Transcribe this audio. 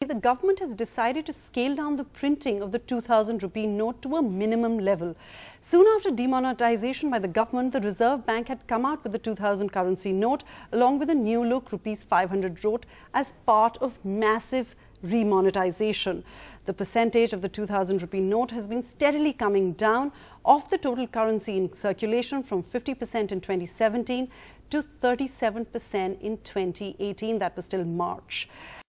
The government has decided to scale down the printing of the 2000 rupee note to a minimum level. Soon after demonetisation by the government, the Reserve Bank had come out with the 2000 currency note along with a new look Rs 500 note as part of massive remonetisation. The percentage of the 2000 rupee note has been steadily coming down of the total currency in circulation from 50% in 2017 to 37% in 2018. That was till March.